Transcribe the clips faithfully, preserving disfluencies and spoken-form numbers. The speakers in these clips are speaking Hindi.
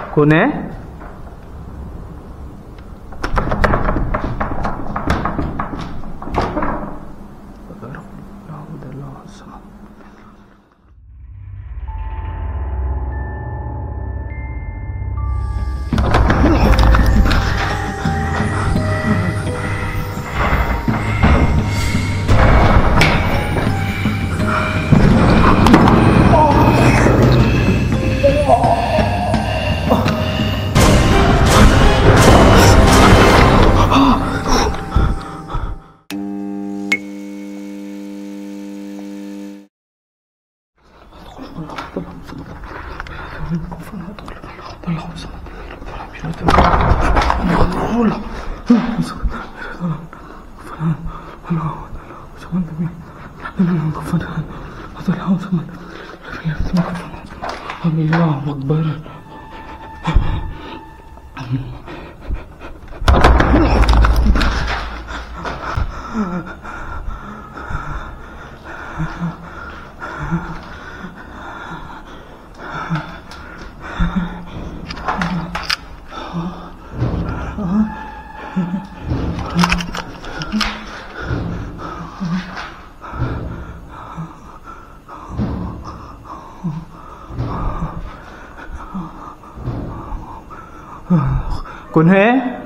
कौन है? अल्लाहु अकबर। कौन है?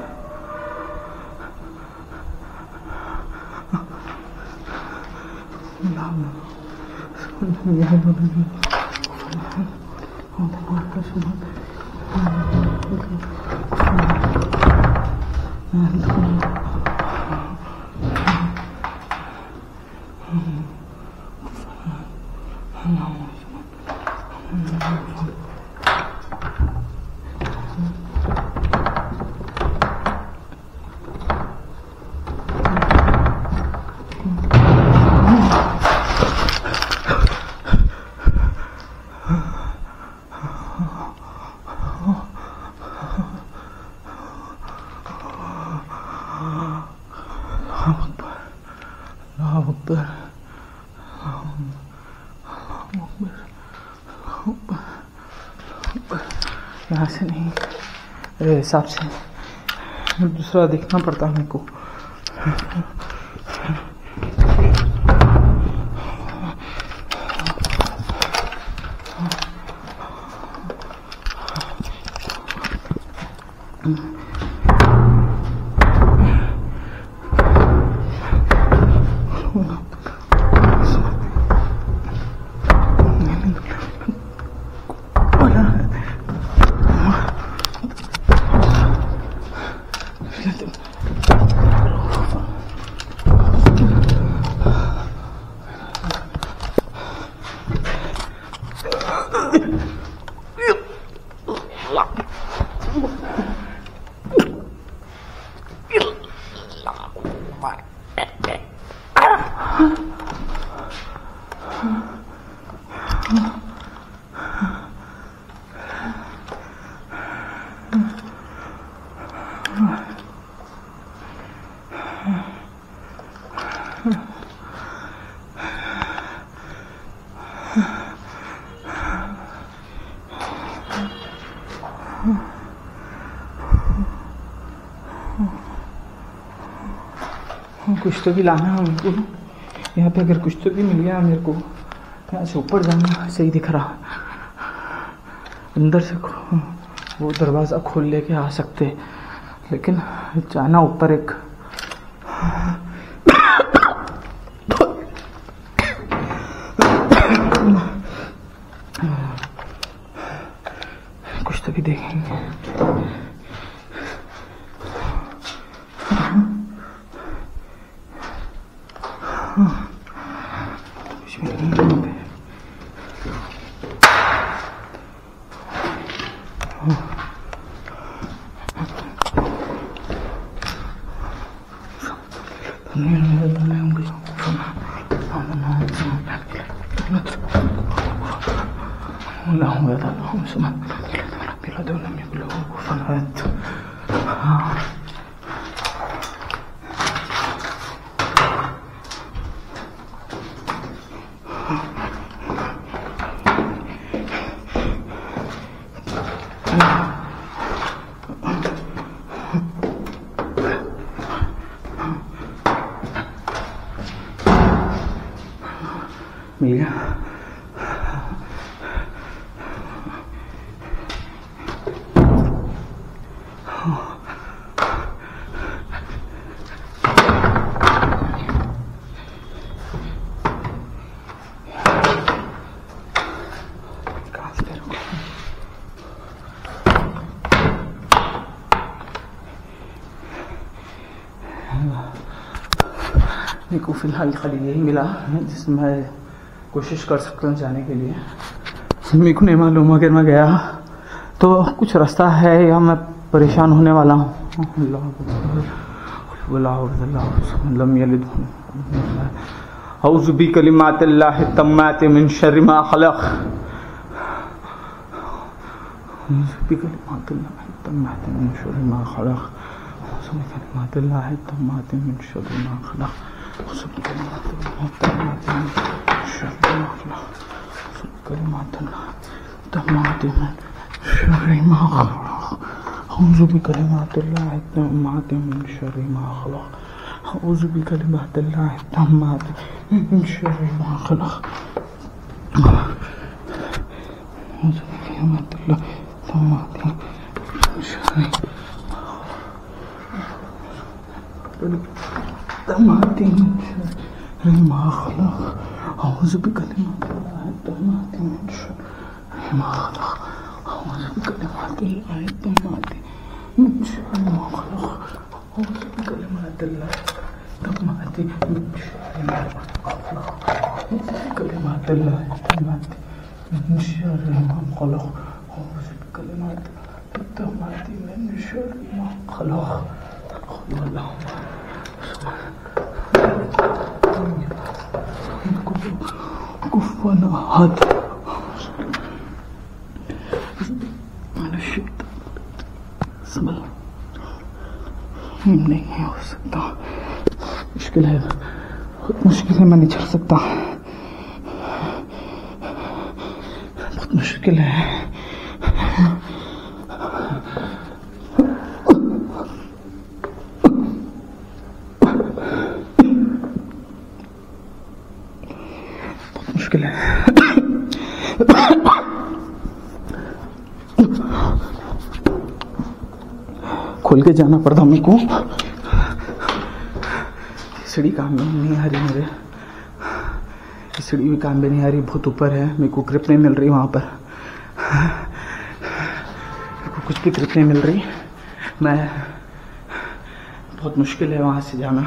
यहाँ से नहीं, मेरे हिसाब से दूसरा देखना पड़ता है मेरे को। कुछ तो भी लाना है मेरे को यहाँ पे। अगर कुछ तो भी मिल गया मेरे को, यहाँ से ऊपर जाना सही दिख रहा। अंदर से वो दरवाज़ा खोल लेके आ सकते, लेकिन जाना ऊपर एक कुछ तो भी देखेंगे। कुछ भी नहीं है। मिल गया। मेरे को फिलहाल खाली यही मिला जिसमें मैं कोशिश कर सकता हूँ जाने के लिए। मेरे को नहीं मालूम अगर मैं गया तो कुछ रास्ता है या मैं परेशान होने वाला हूँ। औज़ु बिकलिमातिल्लाहि तम्माति मिन शर्रि मा खलक़। औज़ु बिकलिमातिल्लाहि तम्माति मिन शर्रि मा खलक़। औज़ु बिकलिमातिल्लाहि तम्माति मिन शर्रि मा खलक़। औज़ु बिकलिमातिल्लाहि तम्माति मिन शर्रि मा खलक़। औज़ु बिकलिमातिल्लाहि तम्माति मिन शर्रि मा खलक़। औज़ु बिकलिमातिल्लाहि तम्माति मिन शर्रि मा खलक़। औज़ु बिकलिमातिल्लाहि तम्माति मिन शर्रि मा खलक़। औज़ु बिकलिमातिल्लाहि तम्माति मिन शर्रि तम्माति मिन शर्रि मा खलक़। औज़ु बिकलिमातिल्लाहि तम्माति मिन शर्रि मा खलक़। औज़ु बिकलिमातिल्लाहि तम्माति मिन शर्रि मा खलक़। औज़ु बिकलिमातिल्लाहि तम्माति मिन शर्रि मा खलक़। औज़ु बिकलिमातिल्लाहि तम्माति मिन शर्रि मा खलक़। औज़ु बिकलिमातिल्लाहि तम्माति मिन शर्रि मा खलक़। कुफुवन अहद। समझ नहीं हो सकता, मुश्किल है, बहुत मुश्किल है, मैं नहीं चढ़ सकता, बहुत मुश्किल है। मुश्किल है। खोल के जाना पड़ता मेरे को। सीढ़ी काम में नहीं आ रही, मेरे सीढ़ी भी काम में नहीं आ रही, बहुत ऊपर है, मेरे को ग्रिप नहीं मिल रही वहां पर, मेरे को कुछ भी ग्रिप नहीं मिल रही। मैं बहुत मुश्किल है वहां से जाना।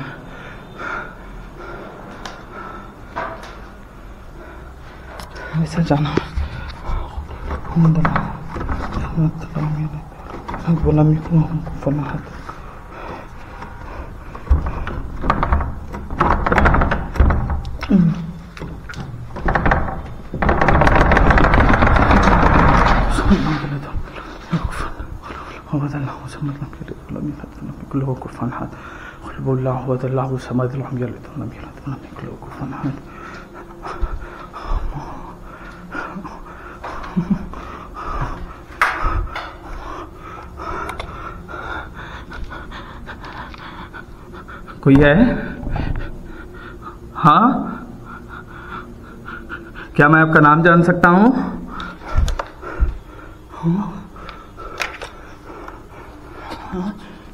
ऐसा जाना बोला मेरे को फनाहत। कोई है? हाँ, क्या मैं आपका नाम जान सकता हूँ? हाँ? हाँ?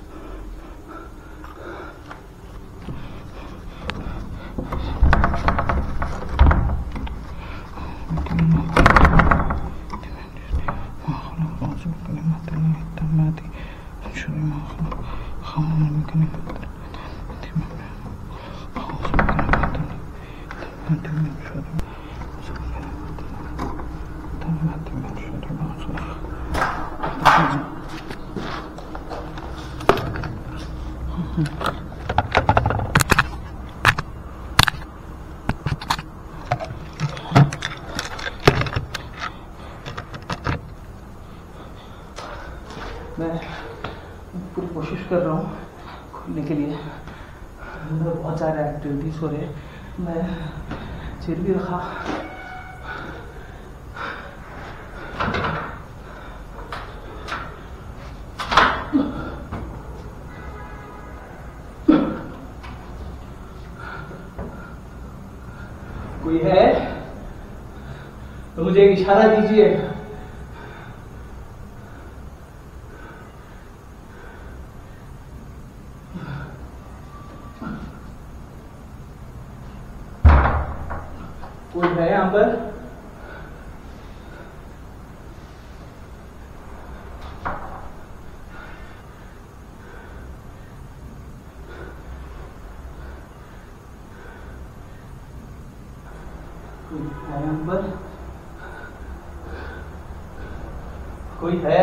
मैं पूरी कोशिश कर रहा हूँ खोलने के लिए। बहुत सारे एक्टिविटीज हो रहे, मैं चिर भी रखा। कोई है? तो मुझे एक इशारा दीजिए। कोई है यहाँ पर? पर कोई है?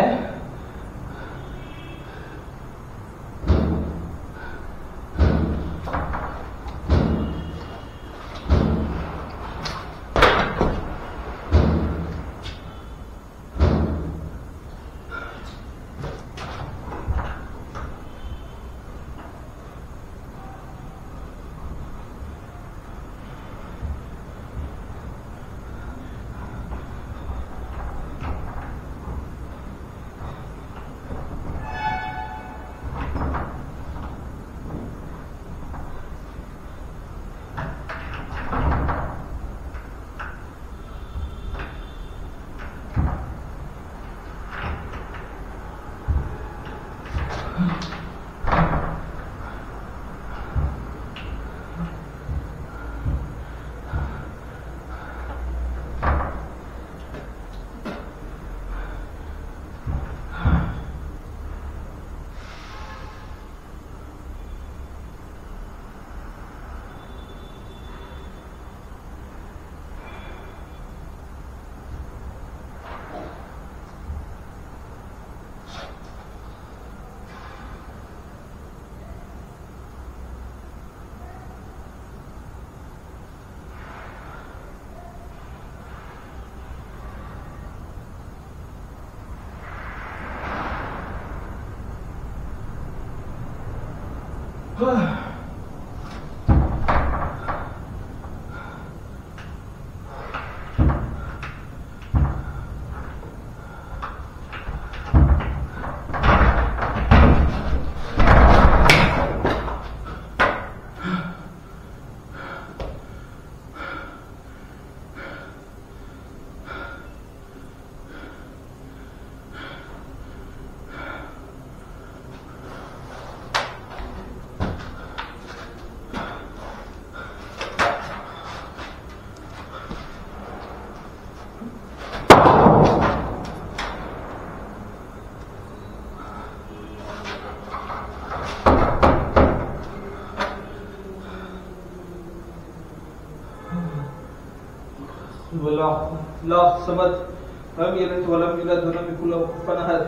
والله لا صمد لم يلد ولم يولد ولم يكن له كفوا احد.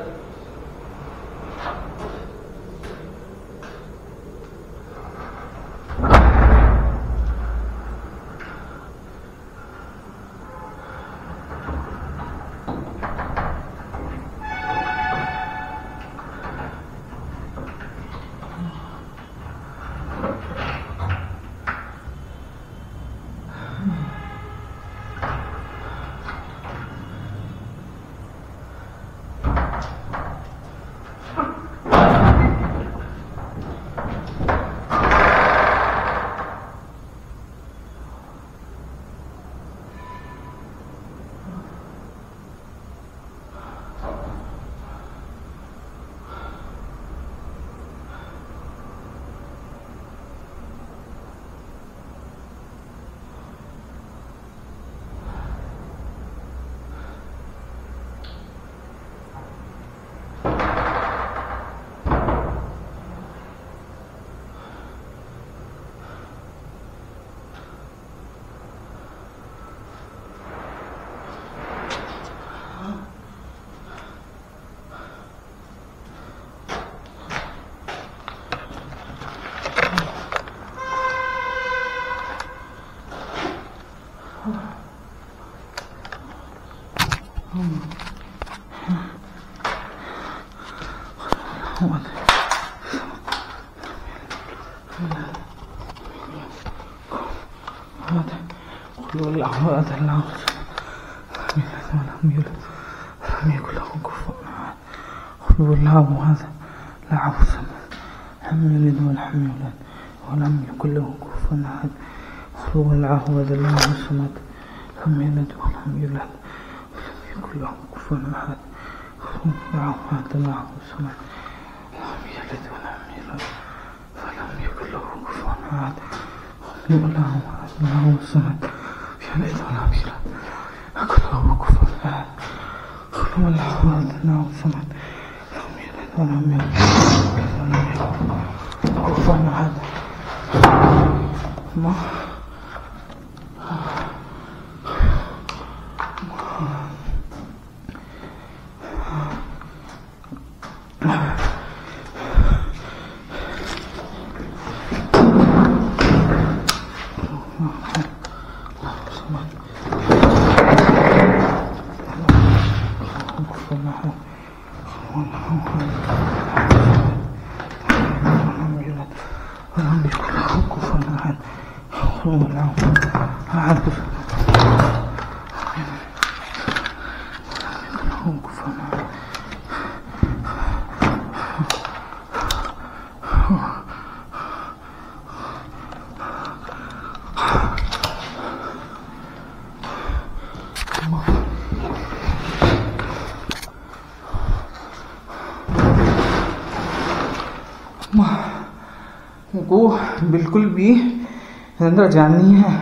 قل والله أحد الله ولم يولد ولم يكن له كفوا أحد. قل والله هذا لا عبث لم يلد ولم يولد ولم يكن له كفوا أحد. قل والله هذا الله الصمد لم يلد ولم يولد يكن له كفوا أحد. الله الله الصمد لم يلد ولم يولد فلم يكن له كفوا أحد. الله الله الصمد يلد ولم يولد يكن له كفوا أحد. الله الله الصمد لم يلد ولم يولد ولم يكن له كفوا أحد. ما वो बिल्कुल भी अंदर जानी है।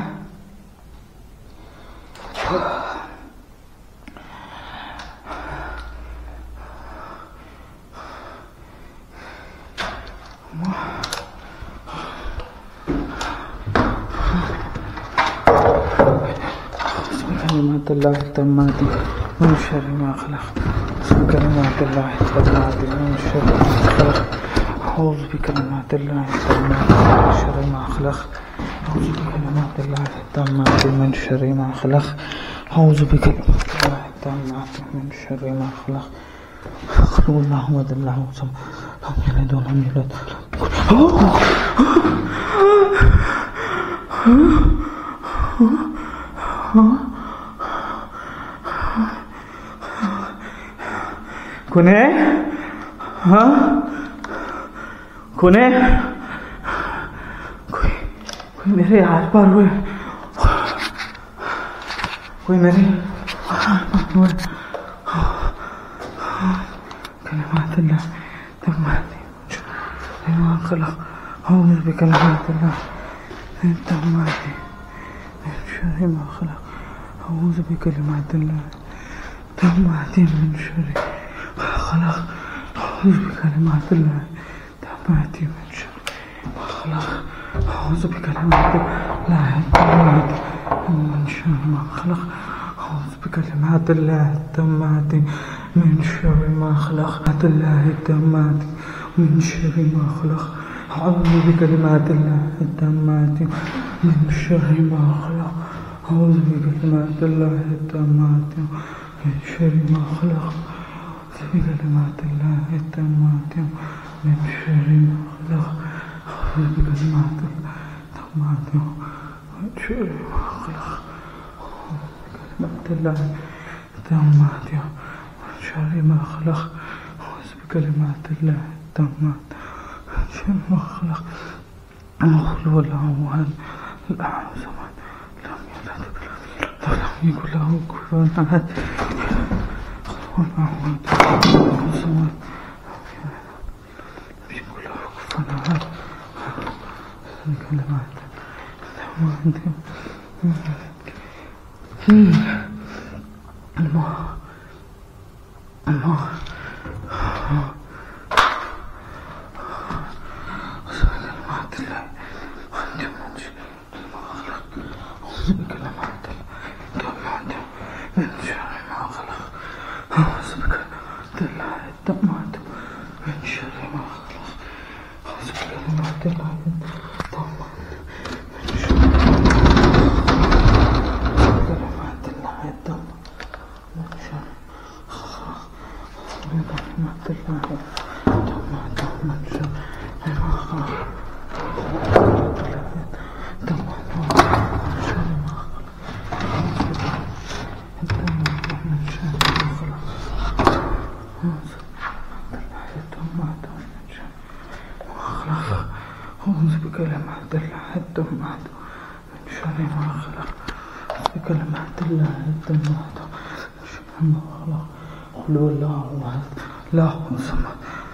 كلمات الله التامات من شر ما خلق. كلمات الله التامات من شر ما خلق. أعوذ بكلمات الله التامات من شر ما خلق. أعوذ بكلمات الله التامات من شر ما خلق. أعوذ بكلمات الله التامات من شر ما خلق. قل الله أحد الله الصمد لم يلد ولم يولد. कौन है? हाँ कौन है? कोई कोई मेरे हाथ पर हुए, कोई मेरे हाथ पर हुए। कलमात अल्लाह तम्मात लमा खलक। अऊज़ु बिकलमात अल्लाह तम्मात मिन शर्रि मा खलक। अऊज़ु बिकलमात अल्लाह तम्मात मिन शर्रि خلق. أعوذ بكلمات الله التامات من شر ما خلق. أعوذ بكلمات الله التامات من شر ما خلق. أعوذ بكلمات الله التامات من شر ما خلق. الله التامات من شر ما خلق. أعوذ بكلمات الله التامات من شر ما خلق. أعوذ بكلمات الله التامات من شر ما خلق. بكلمات الله التامات من شر ما خلق. بكلمات الله التامات من شر ما خلق. بكلمات الله التامات من شر ما خلق. بكلمات الله التامات من شر ما خلق. قل هو الله أحد الله الصمد لم يلد ولم يكن له كفوا أحد. الله الصمد بكل كفوا أحد. كلمات الله الله كلمات الله وأنت منزل ما خلق. بكلمات الله من شر ما خلق. أعوذ بكلمات الله التامات من شر ما خلق. أعوذ بكلمات الله التامات من شر ما خلق. بكلمات الله التامات من شر خلق. بكلمات الله التامات من شر ما خلق. أعوذ بكلمات الله التامات من شر ما خلق. بكلمات الله التامات من شر قل هو الله أحد الله الصمد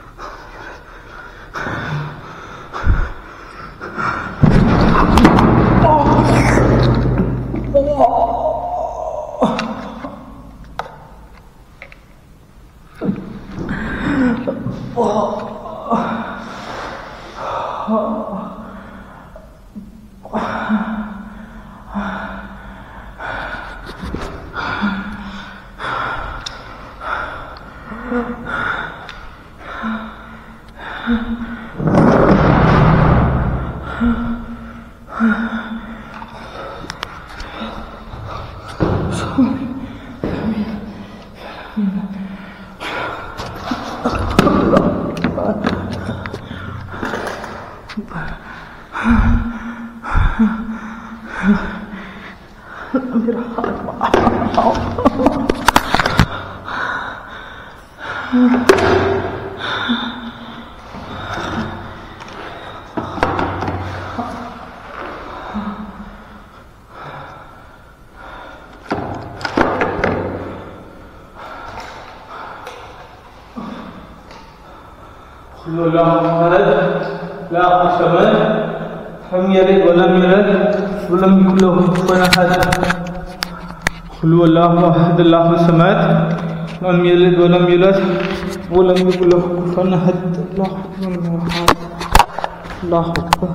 لا صمد لم يلد ولم يولد ولم يكن له كفوا أحد قل هو الله أحد الله الصمد لم يلد ولم يولد ولم يكن له كفوا أحد الله أكبر الله أكبر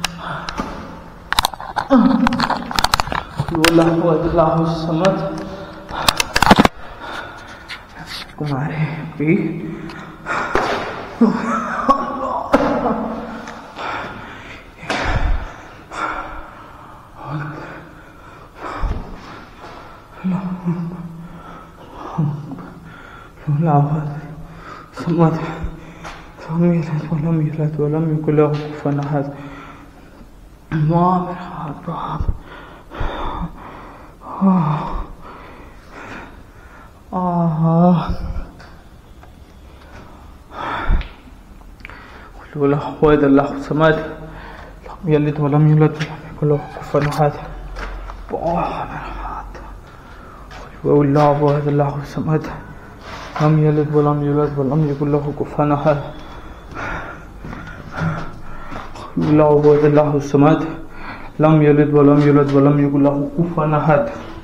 قل هو الله أحد الله الصمد كماري بي صمد لم يلد ولم يولد ولم يكن له كفوا أحد ما مرحبا آه قل هو الله أحد الله الصمد لم يلد ولم يولد ولم يكن له كفوا أحد قل هو الله أحد الله الصمد لم يلد ولم يولد ولم يكن له كفوا أحد قل هو الله أحد الله الصمد لم يلد ولم يولد ولم يكن له كفوا أحد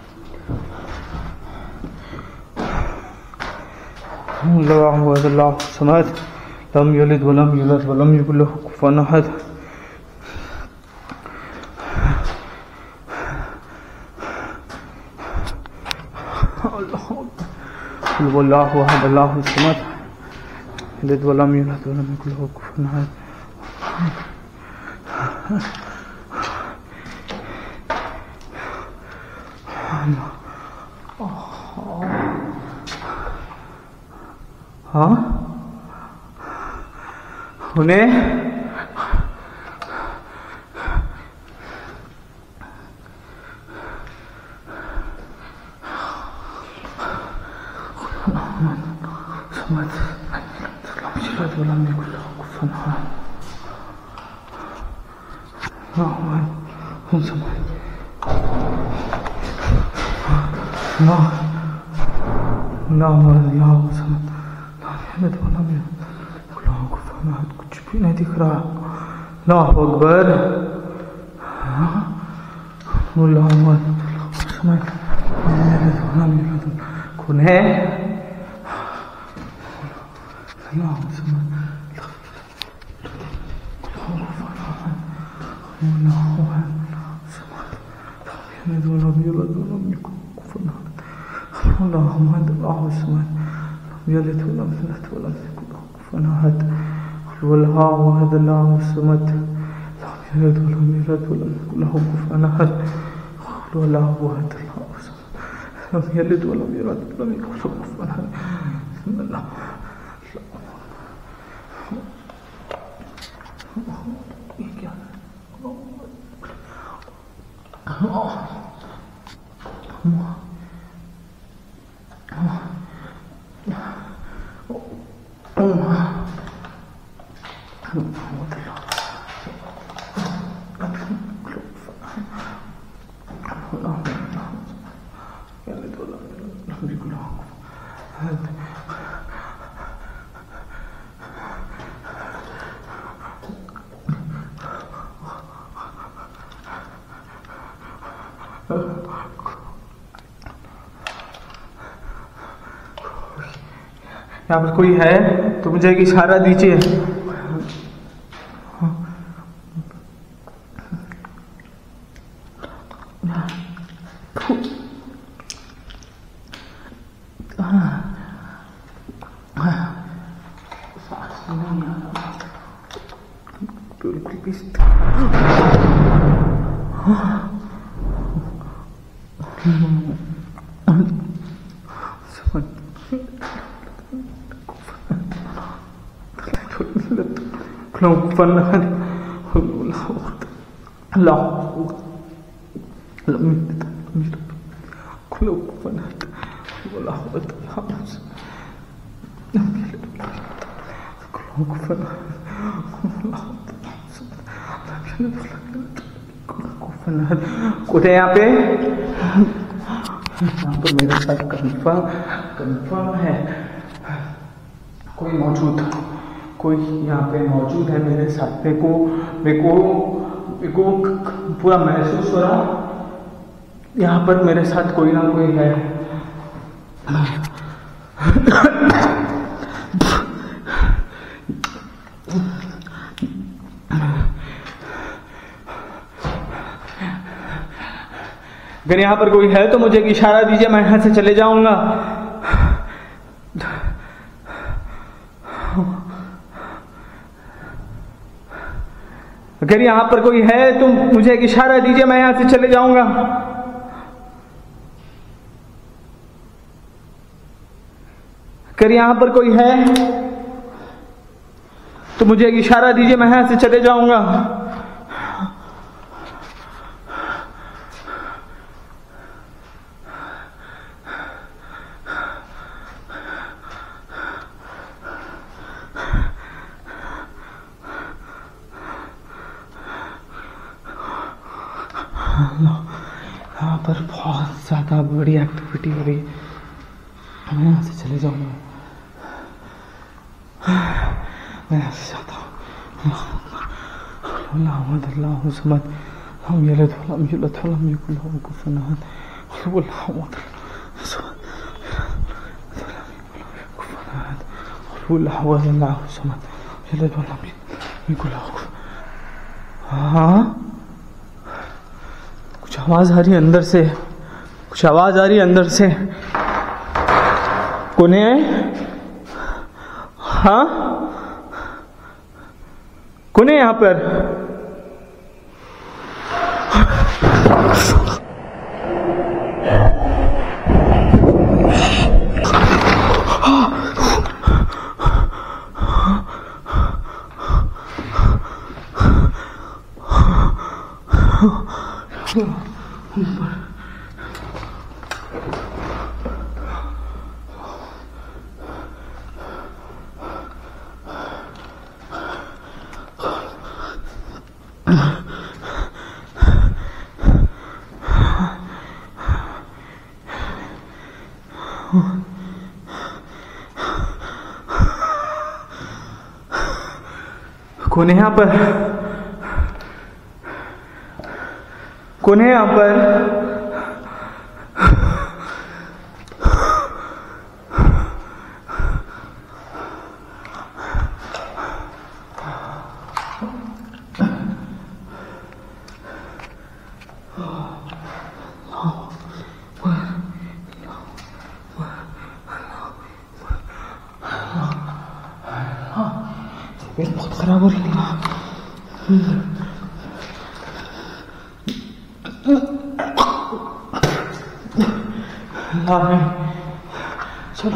الله أحد الله الصمد لم يلد ولم يولد ولم يكن له كفوا أحد قل هو الله أحد الله الصمد يلد ولم يولد ولم يكن له كفوا أحد ها هنا صمد لم يلد ولم يكن له كفوا أحد الله صمد الله الله الله صمد لم يلد ولم يكن له كفوا أحد कुछ भी नहीं दिख रहा अल्लाह अकबर अल्लाह समझ कौन है अल्लाह समझ ولم يولد ولم يكن كفوا أحد اللهم أنت الله الصمد لم يلد ولم يولد ولم يكن له كفوا أحد قل هو الله أحد الله الصمد لم يلد ولم يولد ولم يكن له كفوا أحد قل هو الله أحد الله الصمد لم يلد ولم يولد ولم يكن له كفوا أحد بسم الله اللهم यहाँ पर कोई है तो मुझे एक इशारा दीजिए। बिल्कुल भी कुछ है यहाँ पे, यहाँ पर मेरे साथ कंफर्म कंफर्म है कोई मौजूद, कोई यहाँ पे मौजूद है मेरे साथ। मेरे को मेरे को मेरे को पूरा महसूस हो रहा यहाँ पर मेरे साथ कोई ना कोई है। अगर यहाँ पर कोई है तो मुझे एक इशारा दीजिए, मैं यहाँ से चले जाऊंगा। अगर यहाँ पर कोई है तो मुझे एक इशारा दीजिए, मैं यहाँ से चले जाऊंगा। अगर यहाँ पर कोई है तो मुझे एक इशारा दीजिए, मैं यहाँ से चले जाऊंगा। यहाँ पर बहुत ज़्यादा बड़ी एक्टिविटी हो रही है, मैं यहाँ से चले जाऊँगा। मैं यहाँ से जाता हूँ। अल्लाह समद हम ये हम ये हम ये कुल्लाह कुफनात अल्लाह अल्लाह समद ये ये कुल्लाह। हाँ कुछ आवाज आ रही है अंदर से, कुछ आवाज आ रही है अंदर से। कौन है? हाँ कौन है यहाँ पर? कौन है यहाँ पर? कौन है यहाँ पर? तबीयत बहुत खराब हो रही है। चलो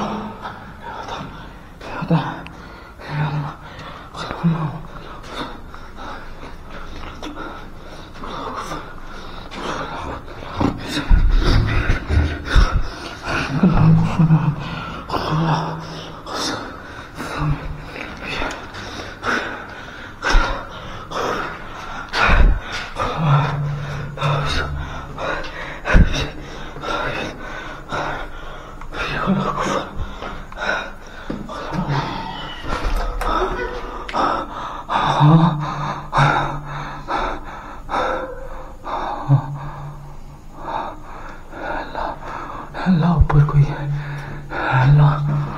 ऊपर कोई है। अल्लाह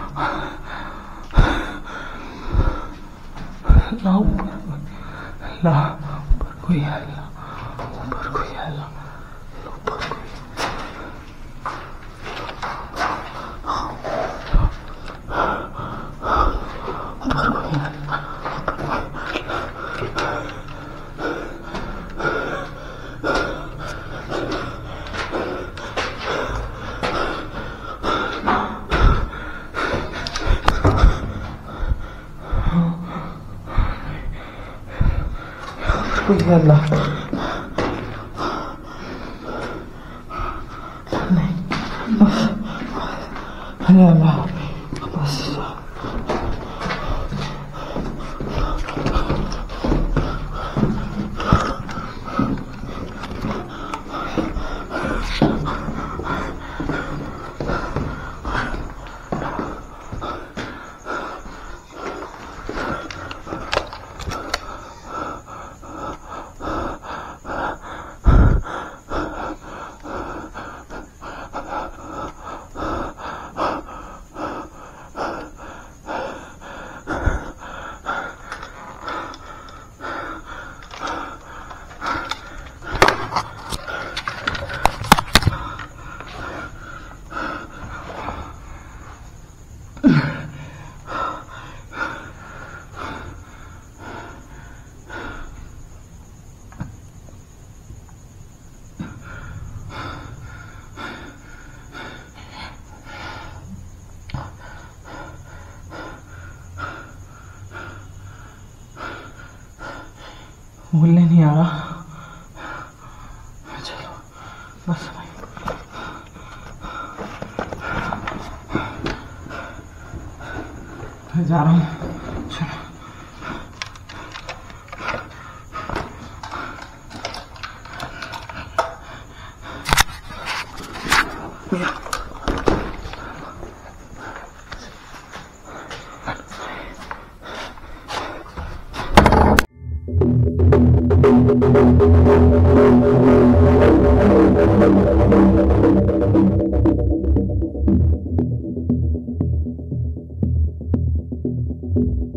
अल्लाह ऊपर अल्लाह ऊपर कोई है। अल्लाह ऊपर कोई है। अल्लाह ऊपर कोई ऊपर कोई है। कोई है। अल्लाह नहीं अरे अल्लाह बस बोलने नहीं आ रहा। चलो बस मैं जा रहा हूँ। चलो Thank you.